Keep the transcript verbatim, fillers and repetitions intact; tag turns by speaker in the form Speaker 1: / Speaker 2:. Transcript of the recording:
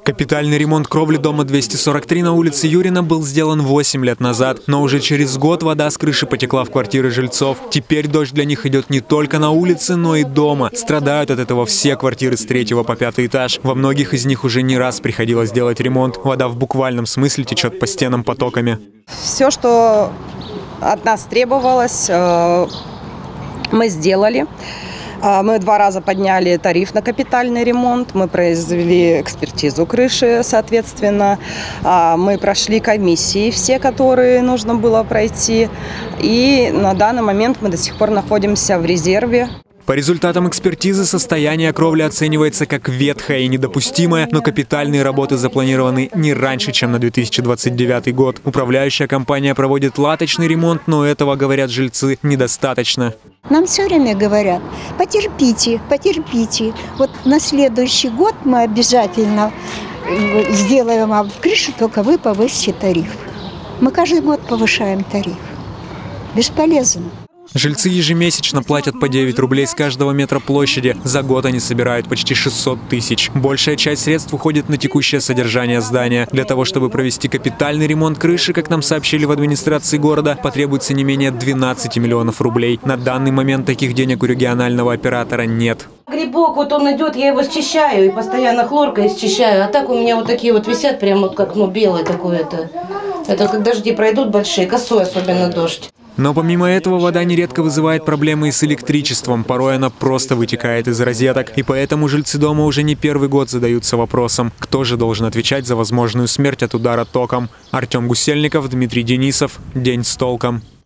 Speaker 1: Капитальный ремонт кровли дома двести сорок три на улице Юрина был сделан восемь лет назад, но уже через год вода с крыши потекла в квартиры жильцов. Теперь дождь для них идет не только на улице, но и дома. Страдают от этого все квартиры с третьего по пятый этаж. Во многих из них уже не раз приходилось делать ремонт. Вода в буквальном смысле течет по стенам потоками.
Speaker 2: Все, что от нас требовалось, мы сделали. Мы два раза подняли тариф на капитальный ремонт, мы произвели экспертизу крыши, соответственно, мы прошли комиссии все, которые нужно было пройти, и на данный момент мы до сих пор находимся в резерве.
Speaker 1: По результатам экспертизы состояние кровли оценивается как ветхое и недопустимое, но капитальные работы запланированы не раньше, чем на две тысячи двадцать девятый год. Управляющая компания проводит латочный ремонт, но этого, говорят жильцы, недостаточно.
Speaker 3: Нам все время говорят: потерпите, потерпите. Вот на следующий год мы обязательно сделаем вам крышу, только вы повысите тариф. Мы каждый год повышаем тариф. Бесполезно.
Speaker 1: Жильцы ежемесячно платят по девять рублей с каждого метра площади. За год они собирают почти шестьсот тысяч. Большая часть средств уходит на текущее содержание здания. Для того, чтобы провести капитальный ремонт крыши, как нам сообщили в администрации города, потребуется не менее двенадцати миллионов рублей. На данный момент таких денег у регионального оператора нет.
Speaker 4: Грибок, вот он идет, я его счищаю, и постоянно хлоркой счищаю. А так у меня вот такие вот висят, прям вот как, ну, белое такое-то. Это как дожди пройдут большие, косой особенно дождь.
Speaker 1: Но помимо этого вода нередко вызывает проблемы и с электричеством. Порой она просто вытекает из розеток. И поэтому жильцы дома уже не первый год задаются вопросом, кто же должен отвечать за возможную смерть от удара током. Артем Гусельников, Дмитрий Денисов. День с толком.